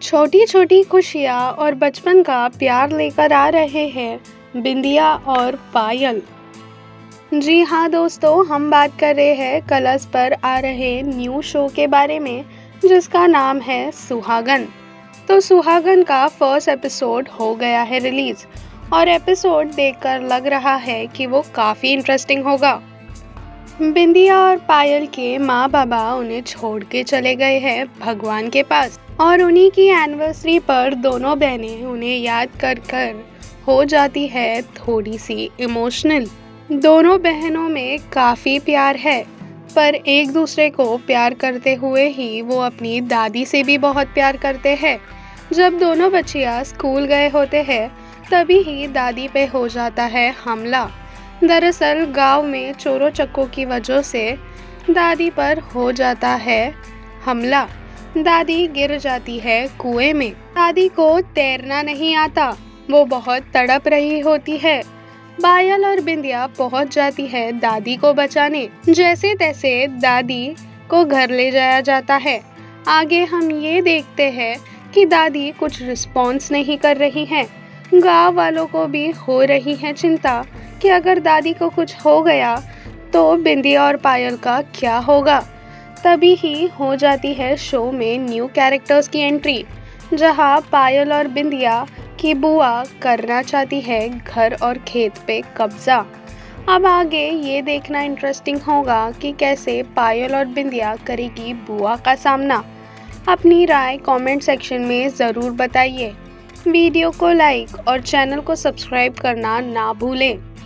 छोटी छोटी खुशियाँ और बचपन का प्यार लेकर आ रहे हैं बिंदिया और पायल। जी हाँ दोस्तों, हम बात कर रहे हैं कलर्स पर आ रहे न्यू शो के बारे में जिसका नाम है सुहागन। तो सुहागन का फर्स्ट एपिसोड हो गया है रिलीज और एपिसोड देखकर लग रहा है कि वो काफ़ी इंटरेस्टिंग होगा। बिंदिया और पायल के माँ बाबा उन्हें छोड़ के चले गए हैं भगवान के पास और उन्हीं की एनिवर्सरी पर दोनों बहनें उन्हें याद कर कर हो जाती है थोड़ी सी इमोशनल। दोनों बहनों में काफ़ी प्यार है, पर एक दूसरे को प्यार करते हुए ही वो अपनी दादी से भी बहुत प्यार करते हैं। जब दोनों बच्चियाँ स्कूल गए होते हैं तभी ही दादी पे हो जाता है हमला। दरअसल गांव में चोरों चक्कों की वजह से दादी पर हो जाता है हमला। दादी गिर जाती है कुएं में। दादी को तैरना नहीं आता, वो बहुत तड़प रही होती है। पायल और बिंदिया पहुंच जाती है दादी को बचाने। जैसे तैसे दादी को घर ले जाया जाता है। आगे हम ये देखते हैं कि दादी कुछ रिस्पॉन्स नहीं कर रही हैं। गांव वालों को भी हो रही है चिंता कि अगर दादी को कुछ हो गया तो बिंदिया और पायल का क्या होगा। तभी ही हो जाती है शो में न्यू कैरेक्टर्स की एंट्री, जहां पायल और बिंदिया की बुआ करना चाहती है घर और खेत पे कब्जा। अब आगे ये देखना इंटरेस्टिंग होगा कि कैसे पायल और बिंदिया करेगी बुआ का सामना। अपनी राय कमेंट सेक्शन में ज़रूर बताइए। वीडियो को लाइक और चैनल को सब्सक्राइब करना ना भूलें।